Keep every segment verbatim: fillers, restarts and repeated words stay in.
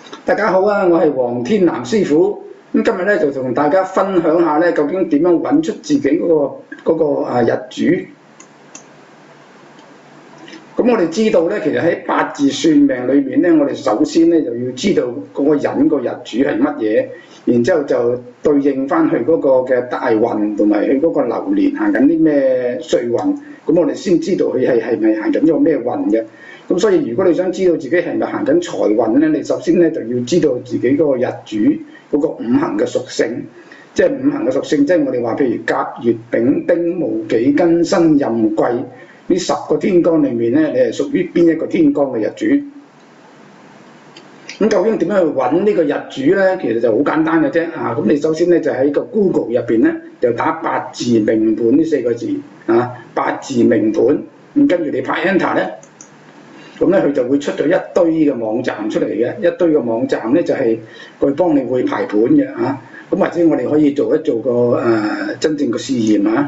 大家好啊，我係黃天南師傅。咁今日咧就同大家分享下咧，究竟點樣揾出自己嗰、個嗰、個啊日主。咁我哋知道咧，其實喺八字算命裏面咧，我哋首先咧就要知道嗰個人個日主係乜嘢，然之後就對應翻佢嗰個嘅大運同埋佢嗰個流年行緊啲咩歲運，咁我哋先知道佢係係咪行緊咗咩運嘅。咁所以如果你想知道自己係咪行緊財運咧，你首先咧就要知道自己嗰個日主嗰個五行嘅屬性，即係五行嘅屬性，即係我哋話譬如甲、乙、丙、丁、戊、己、庚、辛、壬、癸呢十個天干裏面咧，你係屬於邊一個天干嘅日主？咁究竟點樣去揾呢個日主咧？其實就好簡單嘅啫啊！咁你首先咧就喺個 Google 入邊咧，就打八字命盤呢四個字啊，八字命盤，咁跟住你拍 Enter 咧。咁咧佢就會出咗一堆嘅網站出嚟嘅，一堆嘅網站咧就係佢幫你會排盤嘅嚇。咁或者我哋可以做一做個誒、呃、真正嘅試驗嚇。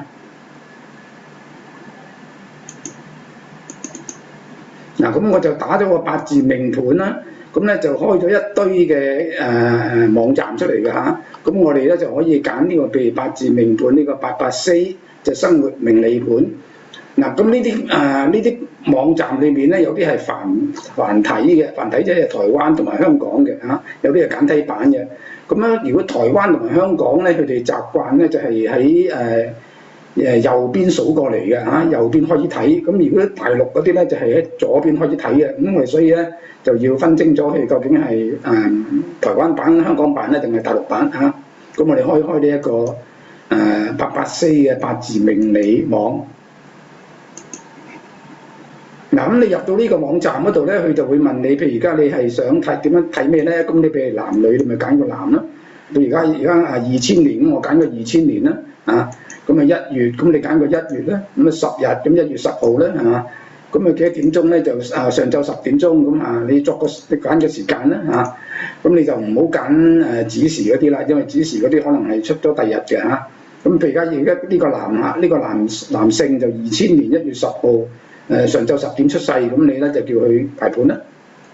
嗱、啊，咁我就打咗個八字命盤啦，咁咧就開咗一堆嘅誒誒網站出嚟嘅嚇。咁我哋咧就可以揀呢、這個譬如八字命盤呢、這個八八四就生活命理盤。嗱，咁呢啲誒呢啲網站裏面咧，有啲係繁繁體嘅，繁體即係台灣同埋香港嘅嚇，有啲係簡體版嘅。咁咧，如果台灣同埋香港咧，佢哋習慣咧就係喺誒誒右邊數過嚟嘅嚇，右邊開始睇。咁如果大陸嗰啲咧就係喺左邊開始睇嘅。咁我哋所以咧就要分清楚佢究竟係誒、呃、台灣版、香港版咧定係大陸版嚇。咁我哋開開呢一個誒八八四嘅八字命理網。嗱，咁你入到呢個網站嗰度咧，佢就會問你，譬如而家你係想睇點樣睇咩咧？咁你譬如男女，你咪揀個男啦。譬如而家而家啊二千年，我揀個二千年啦，啊，咁啊一月，咁你揀個一月咧，咁啊十日，咁一月十號咧，係嘛？咁啊幾多點鐘咧？就啊上晝十點鐘，咁啊你作個你揀嘅時間啦，嚇。咁你就唔好揀誒子時嗰啲啦，因為子時嗰啲可能係出咗第日嘅嚇。咁譬如而家而家呢個男嚇，呢個男男性就二千年一月十號。誒、呃、上晝十點出世，咁你咧就叫佢排盤啦。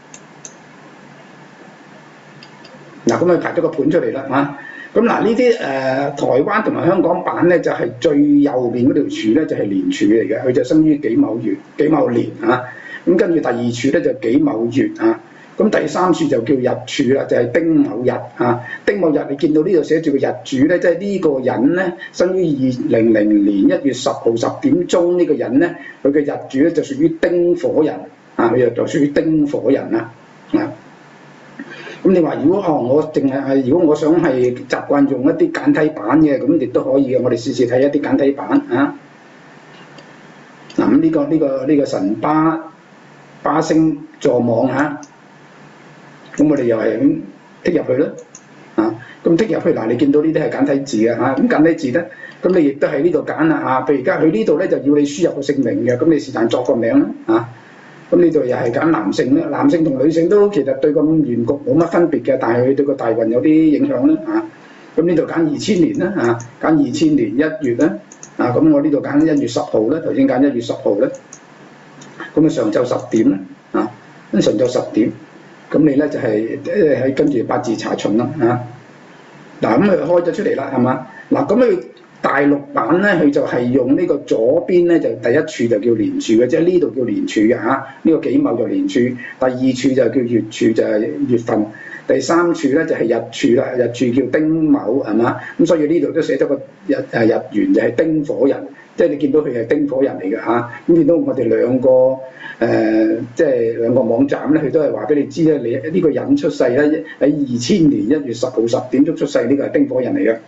嗱，咁佢排咗個盤出嚟啦嚇。咁嗱呢啲誒台灣同埋香港版咧，就係、是、最右邊嗰條柱咧就係、是、年柱嚟嘅，佢就生於己卯月、己卯年嚇。咁跟住第二柱咧就己卯月啊。咁第三處就叫日柱啦，就係、是、丁卯日啊。丁卯日你見到呢度寫住個日主咧，即係呢個人咧生於二零零年一月十號十點鐘呢個人咧，佢嘅日主咧就屬於丁火人啊，佢又就屬於丁火人啦啊。咁你話如果哦，我淨係係如果我想係習慣用一啲簡體版嘅，咁亦都可以嘅。我哋試試睇一啲簡體版啊。嗱，咁呢個呢、呢個呢、呢個神巴巴星座網嚇。啊咁我哋又係咁剔入去啦，啊，咁剔入去嗱，你見到呢啲係簡體字嘅嚇，咁簡體字咧，咁你亦都喺呢度揀啦嚇。譬如而家佢呢度咧就要你輸入個姓名嘅，咁你是但作個名啦，啊，咁呢度又係揀男性啦，男性同女性都其實對個原局冇乜分別嘅，但係佢對個大運有啲影響啦，啊，咁呢度揀二千年啦，啊，揀二千年一月啦，啊，咁我呢度揀一月十號啦，頭先揀一月十號啦，咁啊上晝十點啦，啊，咁上晝十點。咁你咧就係誒喺跟住八字查詢啦嚇，嗱咁佢開咗出嚟啦係嘛？嗱咁佢大陸版咧佢就係用呢個左邊咧就第一柱就叫年柱嘅，即係呢度叫年柱嘅嚇，呢、這個己卯就年柱，第二柱就叫月柱就係、是、月份，第三柱咧就係、是、日柱啦，日柱叫丁卯係嘛？咁所以呢度都寫咗個日誒日元就係丁火人，即係你見到佢係丁火人嚟嘅嚇，咁見到我哋兩個。誒、呃，即係兩個網站咧，佢都係話俾你知咧，你呢、這個人出世咧喺二千年一月十號十點鐘出世，呢、這個係丁火人嚟嘅。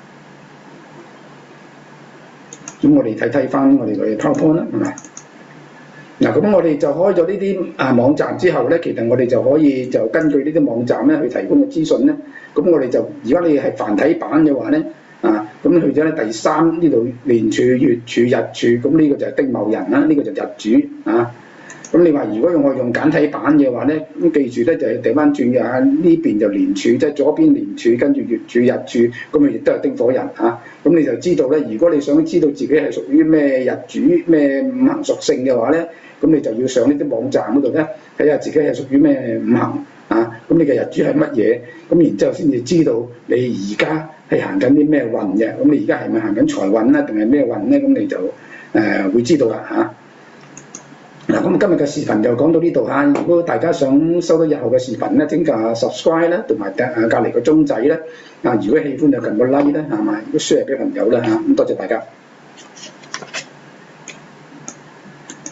咁我哋睇睇翻我哋嘅 PowerPoint 啦，係咪？嗱，咁我哋就開咗呢啲啊網站之後咧，其實我哋就可以就根據呢啲網站咧去提供嘅資訊咧，咁我哋就如果你係繁體版嘅話咧，啊，咁去咗咧第三呢度年柱、月柱、日柱，咁呢個就係丁卯人啦，呢、這個就日主啊。咁你話如果用我用簡體版嘅話咧，咁記住咧就係掉翻轉嘅嚇，呢邊就年柱，即係左邊年柱，跟住月柱、日柱，咁啊亦都係丁火人嚇。咁、啊、你就知道咧，如果你想知道自己係屬於咩日主、咩五行屬性嘅話咧，咁你就要上呢啲網站嗰度咧，睇下自己係屬於咩五行。 啊，咁你嘅日主係乜嘢？咁然之後先至知道你而家係行緊啲咩運嘅。咁你而家係咪行緊財運咧，定係咩運咧？咁你就誒、呃、會知道啦嚇。嗱、啊，咁今日嘅視頻就講到呢度嚇。如果大家想收到日後嘅視頻咧，請就 subscribe 啦，同埋誒隔離個鐘仔咧。啊，如果喜歡就撳個 like 啦，係嘛？如果 share 俾朋友啦嚇。咁多謝大家。